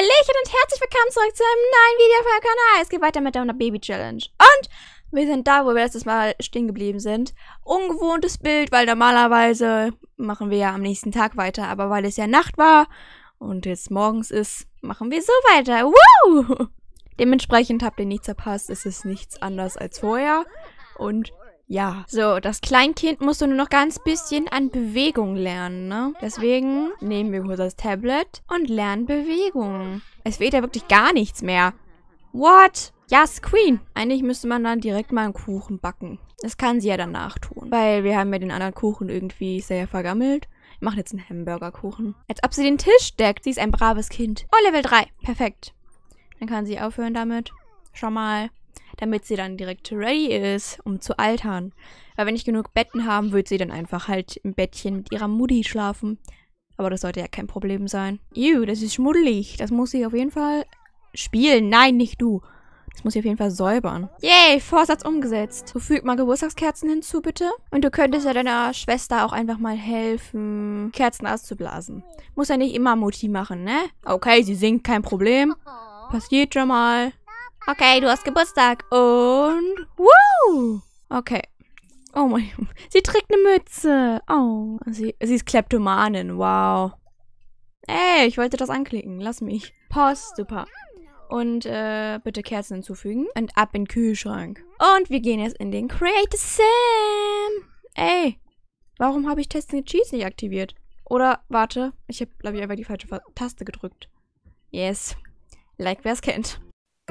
Hallöchen und herzlich willkommen zurück zu einem neuen Video auf meinem Kanal. Es geht weiter mit der Baby-Challenge. Und wir sind da, wo wir letztes Mal stehen geblieben sind. Ungewohntes Bild, weil normalerweise machen wir ja am nächsten Tag weiter. Aber weil es ja Nacht war und jetzt morgens ist, machen wir so weiter. Woo! Dementsprechend habt ihr nichts verpasst. Es ist nichts anders als vorher. Und ja, so, das Kleinkind musste nur noch ganz bisschen an Bewegung lernen, ne? Deswegen nehmen wir kurz das Tablet und lernen Bewegung. Es fehlt ja wirklich gar nichts mehr. What? Ja, Queen. Eigentlich müsste man dann direkt mal einen Kuchen backen. Das kann sie ja danach tun. Weil wir haben ja den anderen Kuchen irgendwie sehr vergammelt. Wir machen jetzt einen Hamburgerkuchen. Als ob sie den Tisch deckt. Sie ist ein braves Kind. Oh, Level 3. Perfekt. Dann kann sie aufhören damit. Schon mal. Damit sie dann direkt ready ist, um zu altern. Weil wenn ich genug Betten haben, wird sie dann einfach halt im Bettchen mit ihrer Mutti schlafen. Aber das sollte ja kein Problem sein. Das ist schmuddelig. Das muss sie auf jeden Fall spielen. Nein, nicht du. Das muss sie auf jeden Fall säubern. Yay, Vorsatz umgesetzt. So, fügt mal Geburtstagskerzen hinzu, bitte. Und du könntest ja deiner Schwester auch einfach mal helfen, Kerzen auszublasen. Muss ja nicht immer Mutti machen, ne? Okay, sie singt, kein Problem. Passiert schon mal. Okay, du hast Geburtstag. Und... Woo! Okay. Oh mein Gott. Sie trägt eine Mütze. Oh. Sie ist Kleptomanin. Wow. Ey, ich wollte das anklicken. Lass mich. Post. Super. Und bitte Kerzen hinzufügen. Und ab in den Kühlschrank. Und wir gehen jetzt in den Create Sim. Ey. Warum habe ich Testing Cheese nicht aktiviert? Oder, warte. Ich habe, glaube ich, einfach die falsche Taste gedrückt. Yes. Like, wer es kennt.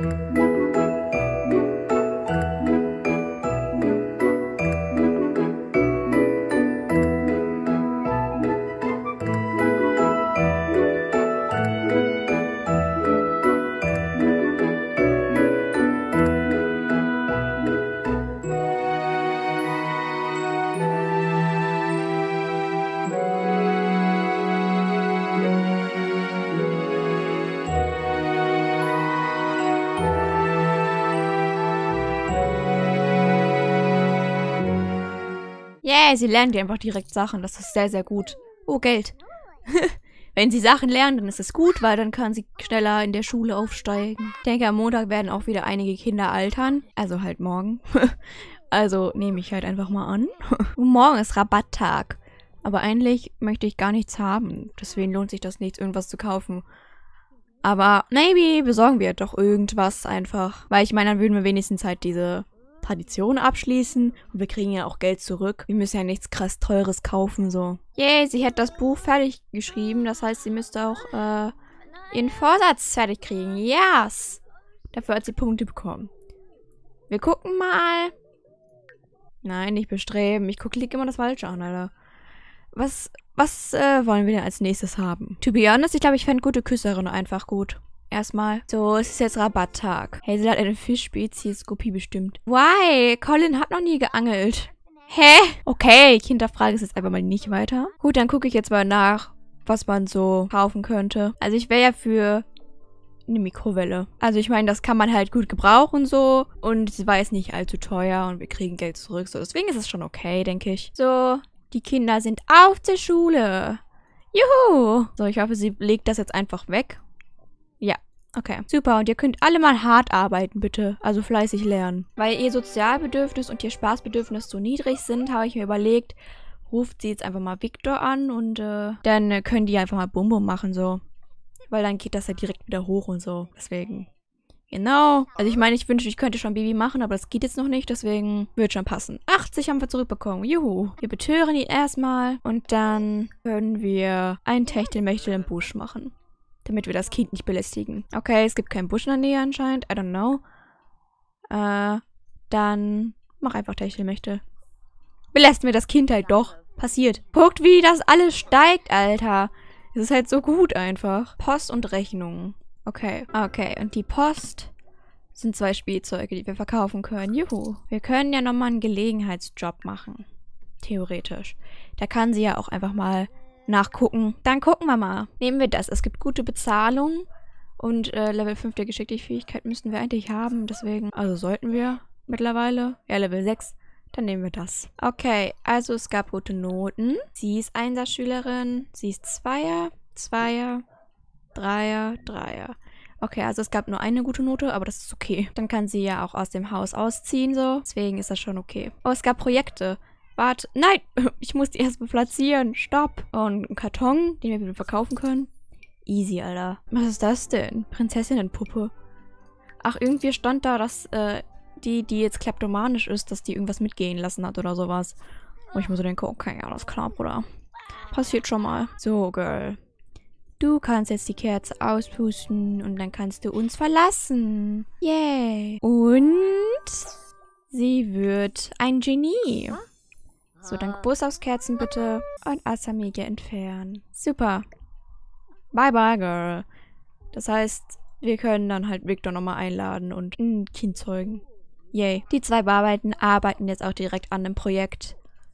Yeah, sie lernt ja einfach direkt Sachen. Das ist sehr, sehr gut. Oh, Geld. Wenn sie Sachen lernt, dann ist es gut, weil dann kann sie schneller in der Schule aufsteigen. Ich denke, am Montag werden auch wieder einige Kinder altern. Also halt morgen. Also nehme ich halt einfach mal an. Und morgen ist Rabatttag. Aber eigentlich möchte ich gar nichts haben. Deswegen lohnt sich das nicht, irgendwas zu kaufen. Aber maybe besorgen wir doch irgendwas einfach. Weil ich meine, dann würden wir wenigstens halt diese Tradition abschließen und wir kriegen ja auch Geld zurück. Wir müssen ja nichts krass Teures kaufen, so. Yay, sie hat das Buch fertig geschrieben. Das heißt, sie müsste auch ihren Vorsatz fertig kriegen. Yes! Dafür hat sie Punkte bekommen. Wir gucken mal. Nein, nicht bestreben. Ich lieg immer das Falsche an, Alter. Was wollen wir denn als nächstes haben? To be honest, ich glaube, ich fände gute Küsserin einfach gut. Erstmal. So, es ist jetzt Rabatttag. Hazel hat eine Fischspezies Kopie bestimmt. Why? Colin hat noch nie geangelt. Hä? Okay, ich hinterfrage es jetzt einfach mal nicht weiter. Gut, dann gucke ich jetzt mal nach, was man so kaufen könnte. Also ich wäre ja für eine Mikrowelle. Also ich meine, das kann man halt gut gebrauchen so. Und sie war jetzt nicht allzu teuer und wir kriegen Geld zurück. So, deswegen ist es schon okay, denke ich. So, die Kinder sind auf der Schule. Juhu! So, ich hoffe, sie legt das jetzt einfach weg. Ja, okay. Super, und ihr könnt alle mal hart arbeiten, bitte. Also fleißig lernen. Weil ihr Sozialbedürfnis und ihr Spaßbedürfnis so niedrig sind, habe ich mir überlegt, ruft sie jetzt einfach mal Victor an und dann können die einfach mal Bum Bum machen, so. Weil dann geht das ja direkt wieder hoch und so. Deswegen. Genau. Also ich meine, ich wünschte, ich könnte schon Baby machen, aber das geht jetzt noch nicht, deswegen wird schon passen. 80 haben wir zurückbekommen. Juhu. Wir betören ihn erstmal und dann können wir ein Techtelmechtel im Busch machen. Damit wir das Kind nicht belästigen. Okay, es gibt keinen Busch in der Nähe anscheinend. I don't know. Dann mach einfach Techtelmechtel. Belästigen wir das Kind halt doch. Passiert. Guckt, wie das alles steigt, Alter. Es ist halt so gut einfach. Post und Rechnungen. Okay. Okay, und die Post sind 2 Spielzeuge, die wir verkaufen können. Juhu. Wir können ja nochmal einen Gelegenheitsjob machen. Theoretisch. Da kann sie ja auch einfach mal nachgucken. Dann gucken wir mal. Nehmen wir das. Es gibt gute Bezahlung. Und Level 5 der Geschicklichkeit müssten wir eigentlich haben. Deswegen, also sollten wir mittlerweile. Ja, Level 6. Dann nehmen wir das. Okay, also es gab gute Noten. Sie ist Einserschülerin. Sie ist Zweier, Zweier, Dreier, Dreier. Okay, also es gab nur eine gute Note, aber das ist okay. Dann kann sie ja auch aus dem Haus ausziehen, so. Deswegen ist das schon okay. Oh, es gab Projekte. Warte, nein, ich muss die erstmal platzieren. Stopp. Und einen Karton, den wir wieder verkaufen können. Easy, Alter. Was ist das denn? Prinzessinnenpuppe. Ach, irgendwie stand da, dass die jetzt kleptomanisch ist, dass die irgendwas mitgehen lassen hat oder sowas. Und ich mir so denke, okay, alles klar, Bruder. Passiert schon mal. So, Girl. Du kannst jetzt die Kerze auspusten und dann kannst du uns verlassen. Yay. Und sie wird ein Genie. So, dann Geburtstagskerzen bitte und Asamiga entfernen. Super. Bye, bye, Girl. Das heißt, wir können dann halt Victor nochmal einladen und ein Kind zeugen. Yay. Die zwei arbeiten jetzt auch direkt an dem Projekt.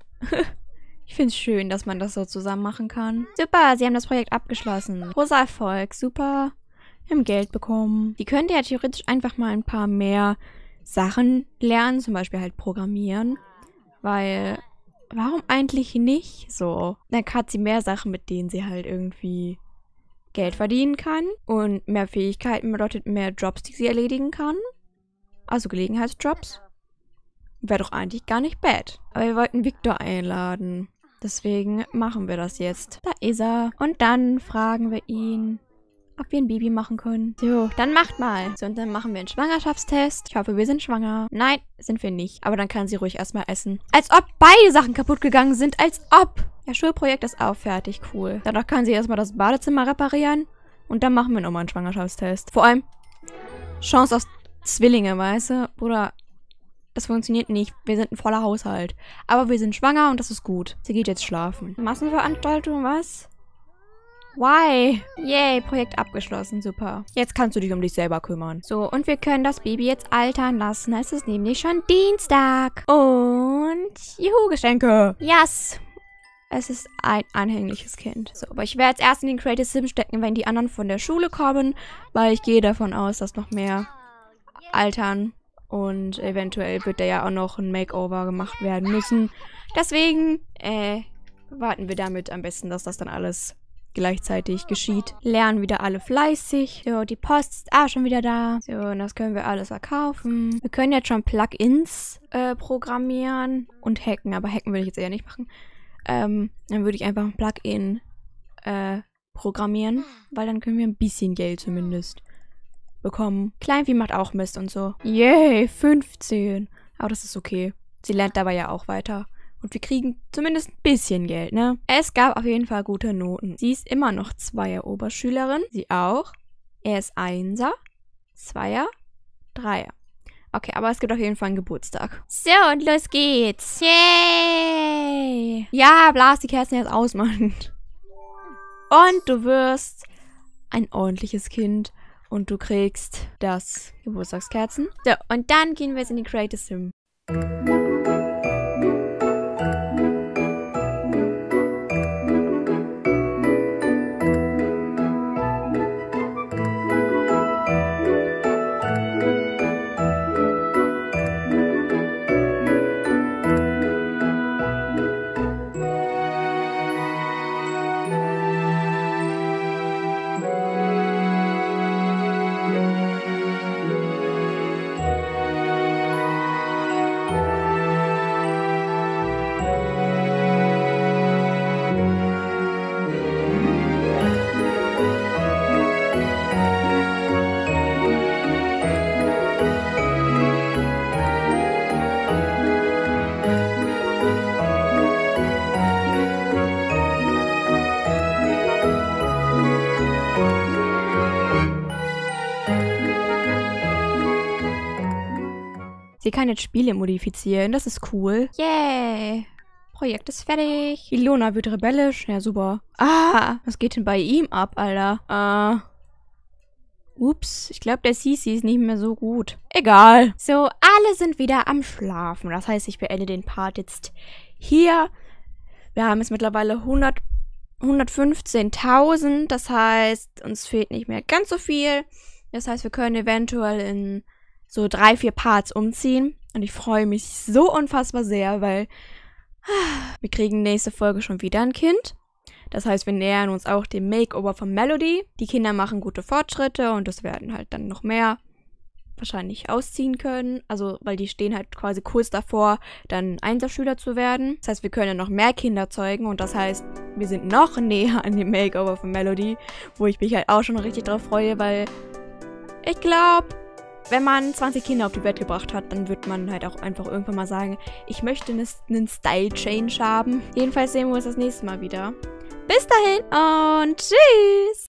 Ich finde es schön, dass man das so zusammen machen kann. Super, sie haben das Projekt abgeschlossen. Großer Erfolg, super. Wir haben Geld bekommen. Die könnte ja theoretisch einfach mal ein paar mehr Sachen lernen, zum Beispiel halt programmieren. Weil, warum eigentlich nicht so? Dann hat sie mehr Sachen, mit denen sie halt irgendwie Geld verdienen kann. Und mehr Fähigkeiten bedeutet mehr Jobs, die sie erledigen kann. Also Gelegenheitsjobs. Wäre doch eigentlich gar nicht bad. Aber wir wollten Victor einladen. Deswegen machen wir das jetzt. Da ist er. Und dann fragen wir ihn, ob wir ein Baby machen können. So, dann macht mal. So, und dann machen wir einen Schwangerschaftstest. Ich hoffe, wir sind schwanger. Nein, sind wir nicht. Aber dann kann sie ruhig erstmal essen. Als ob beide Sachen kaputt gegangen sind. Als ob. Ja, Schulprojekt ist auch fertig. Cool. Danach kann sie erstmal das Badezimmer reparieren. Und dann machen wir nochmal einen Schwangerschaftstest. Vor allem Chance auf Zwillinge, weißt du? Bruder, das funktioniert nicht. Wir sind ein voller Haushalt. Aber wir sind schwanger und das ist gut. Sie geht jetzt schlafen. Massenveranstaltung, was? Why? Yay, Projekt abgeschlossen. Super. Jetzt kannst du dich um dich selber kümmern. So, und wir können das Baby jetzt altern lassen. Es ist nämlich schon Dienstag. Und juhu, Geschenke. Yes. Es ist ein anhängliches Kind. So, aber ich werde jetzt erst in den Creative Sim stecken, wenn die anderen von der Schule kommen. Weil ich gehe davon aus, dass noch mehr altern. Und eventuell wird da ja auch noch ein Makeover gemacht werden müssen. Deswegen, warten wir damit am besten, dass das dann alles gleichzeitig geschieht. Lernen wieder alle fleißig. So, die Post ist auch schon wieder da. So, und das können wir alles erkaufen. Wir können jetzt schon Plugins programmieren und hacken. Aber hacken würde ich jetzt eher nicht machen. Dann würde ich einfach ein Plugin programmieren. Weil dann können wir ein bisschen Geld zumindest bekommen. Kleinvieh macht auch Mist und so. Yay, 15. Aber das ist okay. Sie lernt dabei ja auch weiter. Und wir kriegen zumindest ein bisschen Geld, ne? Es gab auf jeden Fall gute Noten. Sie ist immer noch 2er Oberschülerin. Sie auch. Er ist 1er, 2er, 3er. Okay, aber es gibt auf jeden Fall einen Geburtstag. So, und los geht's. Yay! Ja, blas die Kerzen jetzt aus, Mann. Und du wirst ein ordentliches Kind. Und du kriegst das Geburtstagskerzen. So, und dann gehen wir jetzt in die Creative Sim. Sie kann jetzt Spiele modifizieren. Das ist cool. Yay. Projekt ist fertig. Ilona wird rebellisch. Ja, super. Ah, was geht denn bei ihm ab, Alter? Ups, ich glaube, der Sisi ist nicht mehr so gut. Egal. So, alle sind wieder am Schlafen. Das heißt, ich beende den Part jetzt hier. Wir haben jetzt mittlerweile 115.000. Das heißt, uns fehlt nicht mehr ganz so viel. Das heißt, wir können eventuell in so 3, 4 Parts umziehen. Und ich freue mich so unfassbar sehr, weil wir kriegen nächste Folge schon wieder ein Kind. Das heißt, wir nähern uns auch dem Makeover von Melody. Die Kinder machen gute Fortschritte und es werden halt dann noch mehr wahrscheinlich ausziehen können. Also, weil die stehen halt quasi kurz davor, dann Einserschüler zu werden. Das heißt, wir können ja noch mehr Kinder zeugen und das heißt, wir sind noch näher an dem Makeover von Melody, wo ich mich halt auch schon richtig drauf freue, weil ich glaube, wenn man 20 Kinder auf die Welt gebracht hat, dann wird man halt auch einfach irgendwann mal sagen, ich möchte einen Style-Change haben. Jedenfalls sehen wir uns das nächste Mal wieder. Bis dahin und tschüss!